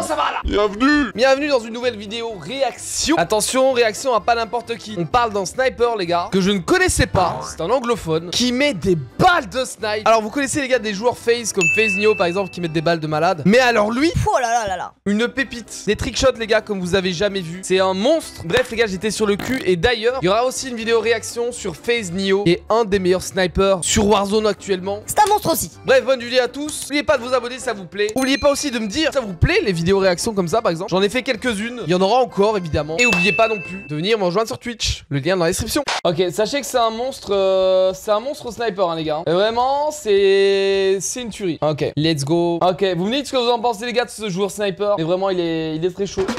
ça va là? Bienvenue dans une nouvelle vidéo réaction. Attention, réaction à pas n'importe qui. On parle d'un sniper les gars, que je ne connaissais pas. C'est un anglophone qui met des balles de snipe. Alors vous connaissez les gars des joueurs FaZe comme FaZe Neo par exemple qui mettent des balles de malade. Mais alors lui, oh là là là là, une pépite. Des trickshots les gars comme vous avez jamais vu. C'est un monstre. Bref les gars, j'étais sur le cul. Et d'ailleurs, il y aura aussi une vidéo réaction sur FaZe Neo, qui est un des meilleurs snipers sur Warzone actuellement. c'est un monstre aussi. Bref, bonne vidéo à tous. N'oubliez pas de vous abonner si ça vous plaît. N'oubliez pas aussi de me dire si ça vous plaît les vidéos réactions comme ça par exemple. J'en ai fait quelques-unes. Il y en aura encore évidemment. Et n'oubliez pas non plus de venir me rejoindre sur Twitch. Le lien dans la description. Ok, sachez que c'est un monstre. C'est un monstre sniper hein, les gars. Et vraiment, c'est une tuerie. Ok, let's go. Ok, vous me dites ce que vous en pensez les gars de ce joueur sniper. Et vraiment, il est très chaud.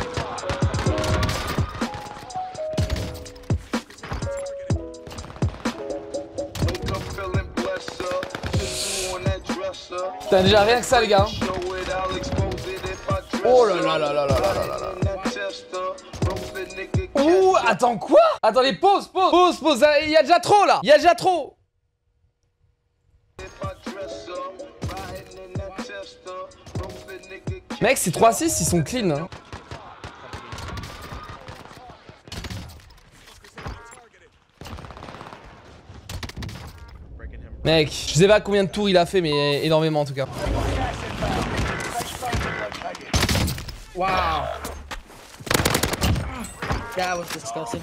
Putain, déjà rien que ça les gars. Oh là là là là là là là là. Ouh, attends quoi? Attendez, pause. Il y a déjà trop là. Il y a déjà trop. Mec, ces 3-6 ils sont clean hein. Mec, je sais pas combien de tours il a fait, mais énormément en tout cas. Wow. That was disgusting.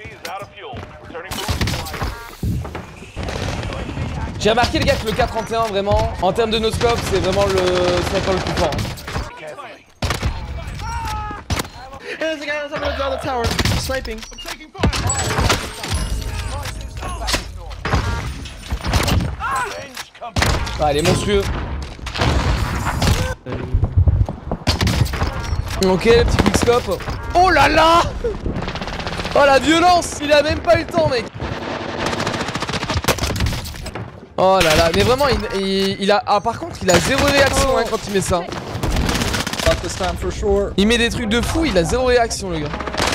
J'ai remarqué les gars que le 4-31 vraiment, en termes de no-scope, c'est vraiment le sniper le plus fort. There's a guy on top of the tower, sniping. Ah, il est monstrueux. Ok, le petit quickscope. Oh là là. Oh la violence. Il a même pas eu le temps mec. Oh là là, mais vraiment il a... Ah par contre il a zéro réaction hein, quand il met ça. Il met des trucs de fou, il a zéro réaction le gars.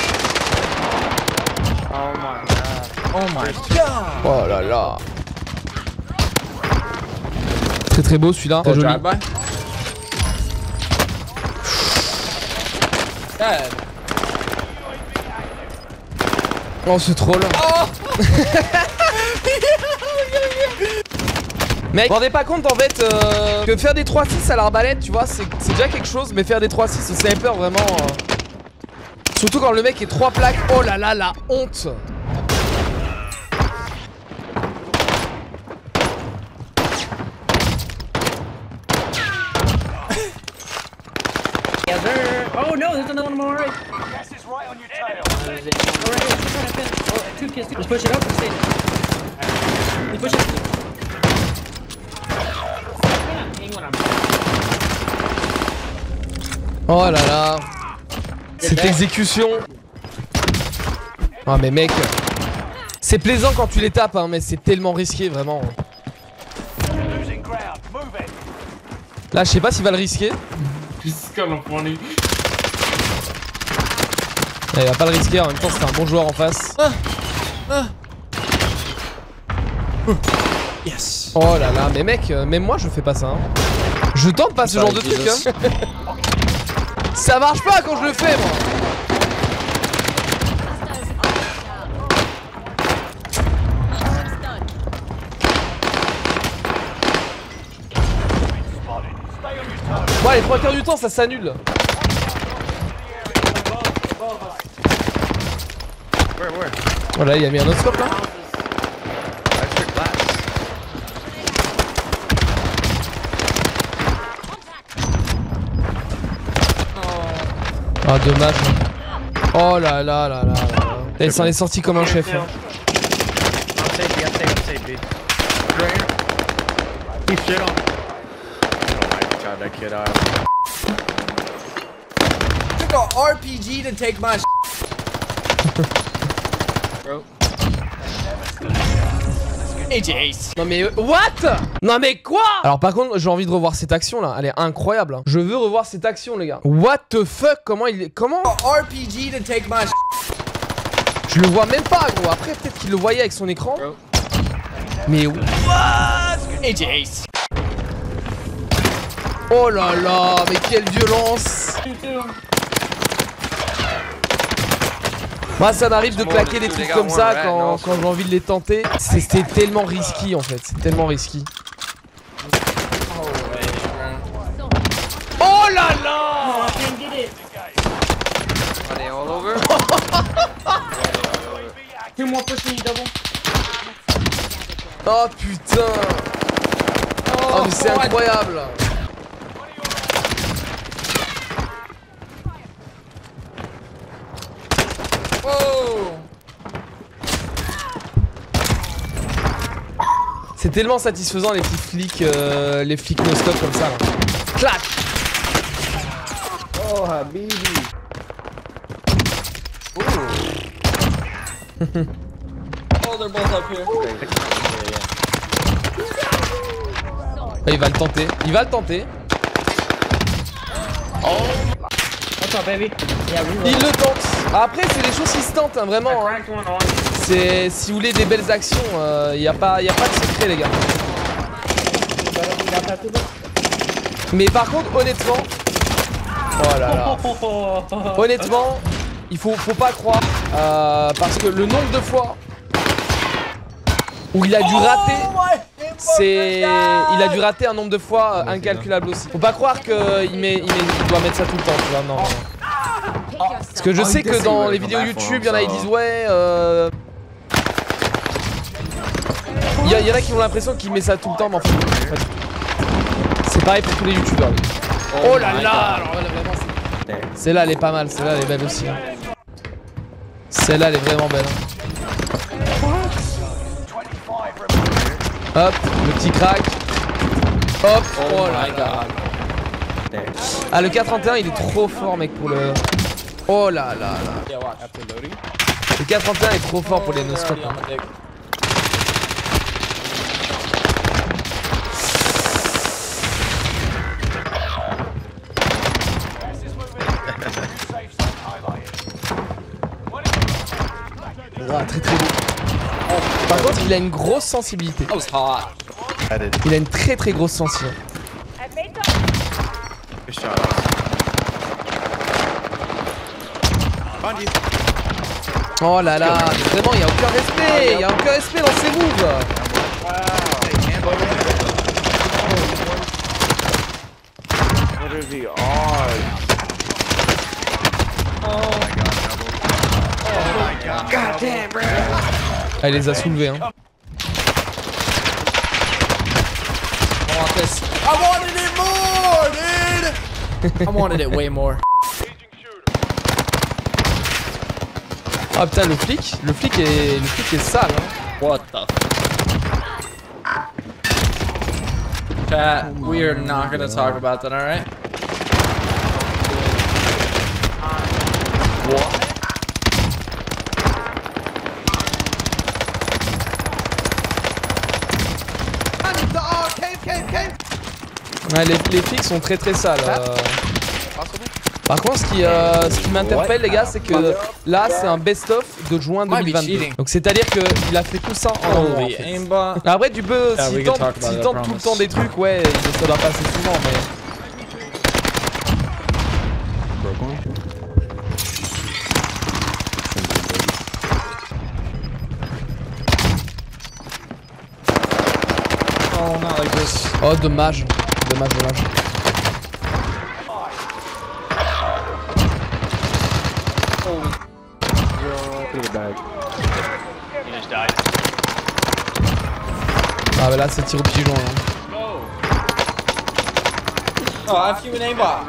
Oh my god. Oh là là. Très beau celui-là. Très joli. Oh ce troll. Oh mec, vous vous rendez pas compte en fait que faire des 3-6 à l'arbalète, tu vois, c'est déjà quelque chose, mais faire des 3-6 au sniper vraiment. Surtout quand le mec est 3 plaques. Oh là là, la honte. Oh no, there's another one more right. Gas is right on your tail. Alright, two kills. Just push it up and stay there. Push it. Oh là là. Cette exécution. Ah mais mec. C'est plaisant quand tu les tapes hein, mais c'est tellement risqué vraiment. Là je sais pas s'il va le risquer. Il va pas le risquer, en même temps c'est un bon joueur en face. Yes. Oh là là, mais mec, même moi je fais pas ça hein. Je tente pas ce genre de truc hein. Ça marche pas quand je le fais moi. Bon les 3 quarts du temps ça s'annule. Voilà, il a mis un autre scope là. Ah dommage. Oh là là là là là. Il s'en est sorti comme un chef. Hein. Took a RPG to take my bro. Non mais what? Non mais quoi? Alors par contre j'ai envie de revoir cette action là. Elle est incroyable hein. Je veux revoir cette action les gars. What the fuck? Comment il est... Comment? RPG to take my Je le vois même pas gros. Après peut-être qu'il le voyait avec son écran. Mais what? AJ Ace. Oh là là, mais quelle violence. too. Moi ça m'arrive de claquer des trucs comme ça quand j'ai envie de les tenter. C'était tellement risky en fait, c'est tellement risky. Oh là là! I can't get it. Are they all over? Two more pushing you, double. Oh putain! Oh mais c'est incroyable! Oh! C'est tellement satisfaisant les flics no-stop comme ça là. Clac! Oh Habibi. Oh, they're both up here. Il va le tenter, il va le tenter. What's up, baby? Yeah, Il le tente. Après c'est des choses qui se tentent hein, vraiment. Hein. cracked one on. C'est si vous voulez des belles actions, y a pas de secret les gars. Mais par contre honnêtement, oh là là. Honnêtement, il faut pas croire parce que le nombre de fois où il a dû rater, il a dû rater un nombre de fois incalculable aussi. Faut pas croire qu'il doit mettre ça tout le temps, tu vois. Non. Parce que je sais que dans les vidéos YouTube, il y en a qui disent ouais. Il y en a qui ont l'impression qu'il met ça tout le temps, mais en fait, c'est pareil pour tous les youtubeurs. Oh là là! Alors là, vraiment, celle-là elle est pas mal, celle-là elle est belle aussi. Hein. Celle-là elle est vraiment belle. Hein. Hop, le petit crack. Hop, oh là là. Ah le 431 il est trop fort mec pour le... Oh là là là. Le 431 est trop fort pour les no-scopes. Hein. Ah, très très beau. Par contre il a une grosse sensibilité. Il a une très très grosse sensibilité. Oh là là, mais vraiment il y a aucun respect, il y a aucun respect dans ses moves. Ah, il les a soulevés hein. I wanted it more, dude! I wanted it way more. Ah putain le flic est sale hein. What the? Chat, we are not gonna talk about that, alright? What? Ouais, les flics sont très très sales. Par contre, ce qui m'interpelle, les gars, c'est que là, c'est un best-of de juin 2022. Donc, c'est-à-dire qu'il a fait tout ça en un mois. En fait. Après, tu peux, s'il tente tout le temps des trucs, ouais, ça doit passer souvent, mais. Oh, dommage. Dommage. Ah bah là c'est tir au pigeon là. Oh, F you an aimbot.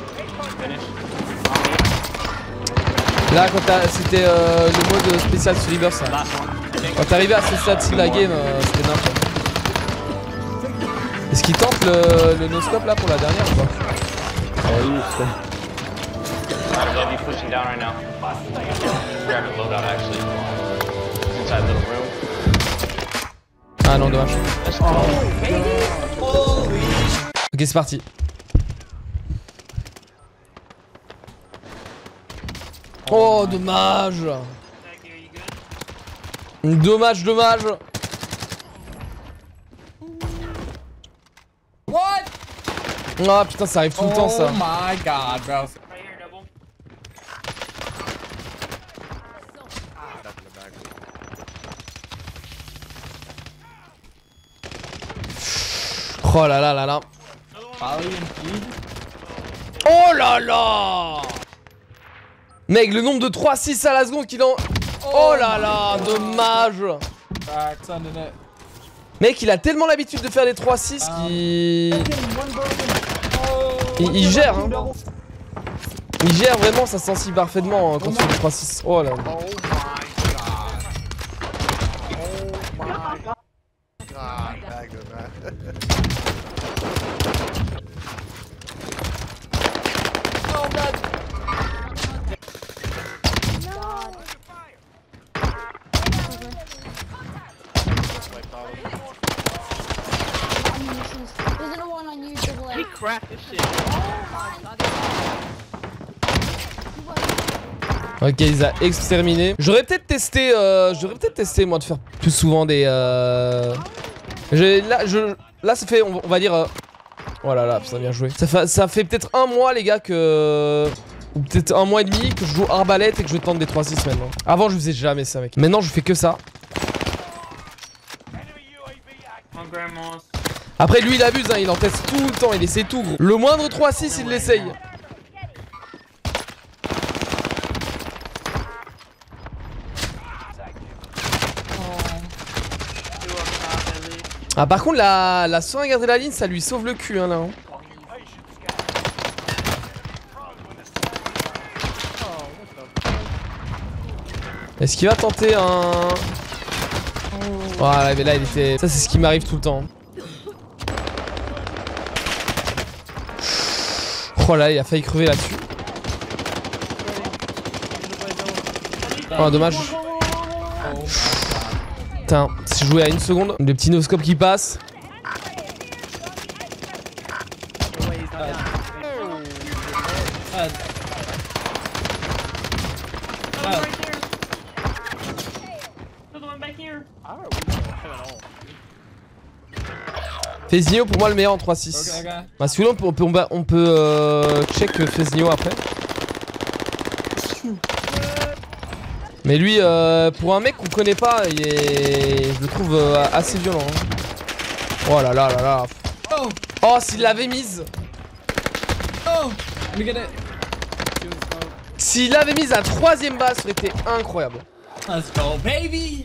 Là quand c'était le mode spécial sur Reverse. Quand t'arrivais à ce stade-ci de la game, c'était n'importe. Est-ce qu'il tente le no-scope là pour la dernière ou pas? Ah non, dommage. Ok, c'est parti. Oh, dommage. Dommage. What? Ah putain, ça arrive tout le temps ça. Oh my god, bro. Oh là là là là. Oh là là. Mec, le nombre de 3-6 à la seconde qu'il en... Oh là là, dommage. Mec, il a tellement l'habitude de faire des 3-6 qu'il... Il gère, hein. Il gère vraiment, ça sent si parfaitement hein, quand tu fais des 3-6. Oh là. He cracked this shit. Ok, il les a exterminés. J'aurais peut-être testé, moi de faire plus souvent des. Là, ça fait, on va dire. Oh là là, ça a bien joué. Ça fait peut-être un mois, les gars, que. Ou peut-être un mois et demi que je joue arbalète et que je tente des 3-6 maintenant. Avant, je faisais jamais ça, mec. Maintenant, je fais que ça. Après, lui, il abuse, hein, il en teste tout le temps, il essaie tout, gros. Le moindre 3-6, il l'essaye. Ah, par contre, la seringue adrénaline, ça lui sauve le cul, hein, là. Hein. Est-ce qu'il va tenter un... Voilà, mais là, il était... Ça, c'est ce qui m'arrive tout le temps. Oh là, il a failli crever là-dessus. Oh, dommage. Putain, si je jouais à 1 seconde, le petit no-scope qui passe. Fezinho pour moi le meilleur en 3-6. Okay. Bah si vous voulez on peut check Fezinho après. Mais lui pour un mec qu'on connaît pas je le trouve assez violent hein. Oh là là là là. Oh s'il l'avait mise. S'il l'avait mise à 3ème base ça aurait été incroyable. Let's go baby.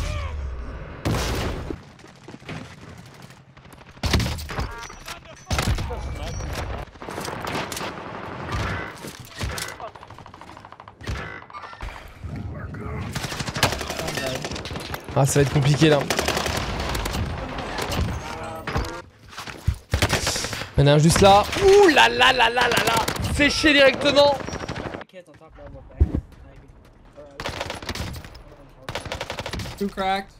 Ah ça va être compliqué là. Il y en a un juste là. Ouh là là là là là là. Séché directement. Two cracked.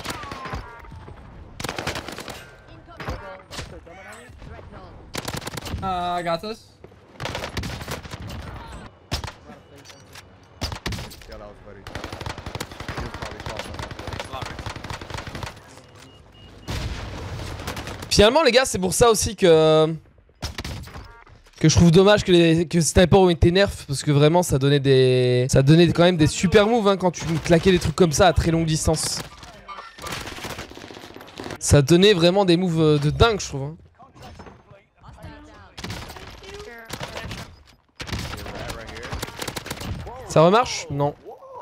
I got this. Finalement les gars c'est pour ça aussi que je trouve dommage que Sniper ont été nerfs parce que vraiment ça donnait quand même des super moves hein, quand tu claquais des trucs comme ça à très longue distance. Ça donnait vraiment des moves de dingue je trouve hein. Ça remarche? Non.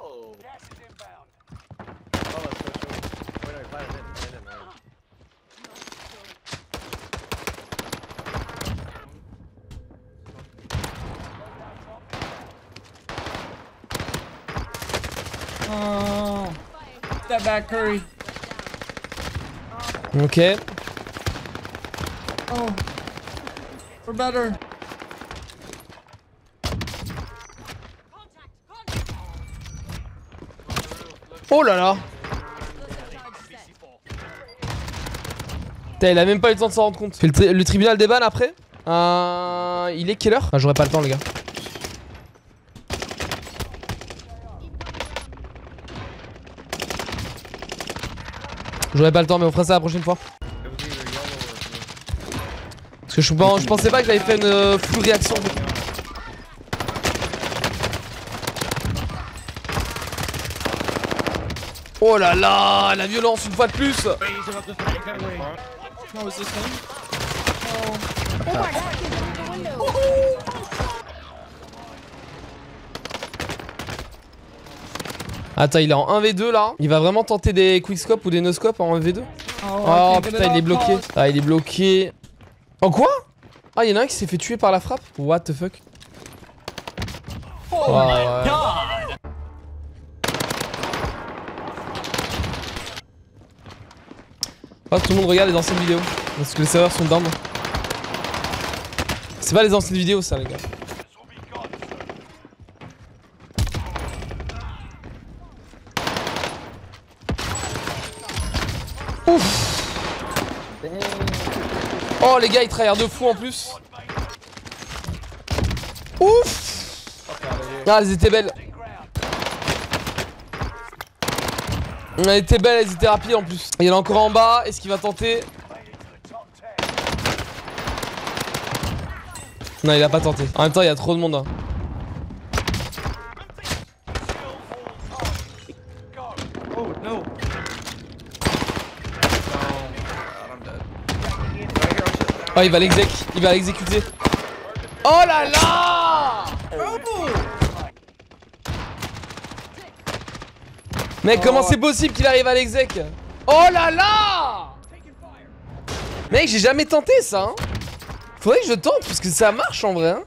Oh, step back, Curry. Ok. Oh, we're better. Oh là là. Putain, il a même pas eu le temps de s'en rendre compte. Fait le tribunal des balles après. Il est quelle heure? Ah, j'aurais pas le temps les gars. J'aurais pas le temps mais on fera ça la prochaine fois. Parce que je pensais pas que j'avais fait une full réaction. Oh là là, la violence une fois de plus. Oh my god, he's in the window. Attends, il est en 1v2 là. Il va vraiment tenter des quickscopes ou des no-scopes en 1v2. Oh putain, il est bloqué. Ah, il est bloqué. En quoi? Ah, il y en a un qui s'est fait tuer par la frappe. What the fuck? Oh my god. Oh, tout le monde regarde les anciennes vidéos. Parce que les serveurs sont down. C'est pas les anciennes vidéos ça les gars. Ouf. Oh les gars ils tryhard de fou en plus. Ouf. Ah elles étaient belles. Elles étaient belles, elles étaient rapides en plus. Il y en a encore en bas, est-ce qu'il va tenter? Non il a pas tenté. En même temps il y a trop de monde hein. Oh il va l'exec, il va l'exécuter. Oh là là. Mec comment c'est possible qu'il arrive à l'exec? Oh là là. Mec j'ai jamais tenté ça hein. Faudrait que je tente parce que ça marche en vrai hein.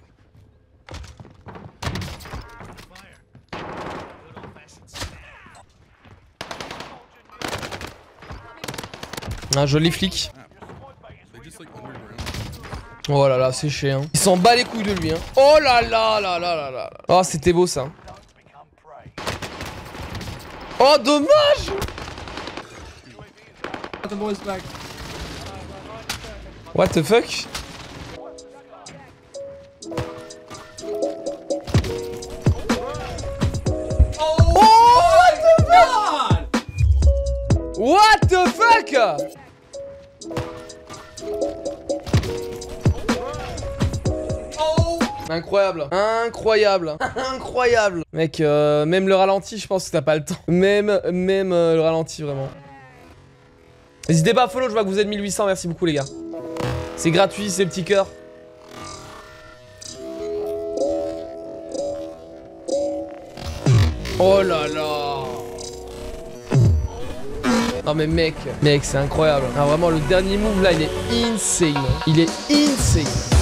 Un joli flic. Oh là là, c'est chiant. Hein. Il s'en bat les couilles de lui. Hein. Oh là là là là là là. Oh, c'était beau ça. Oh, dommage. What the fuck? What the fuck? Incroyable, incroyable, incroyable. Mec, même le ralenti, je pense que t'as pas le temps. Même le ralenti, vraiment. N'hésitez pas à follow, je vois que vous êtes 1800, merci beaucoup les gars. C'est gratuit, ces petits cœurs. Oh là là. Non mais mec c'est incroyable. Ah, vraiment le dernier move là il est insane. Il est insane.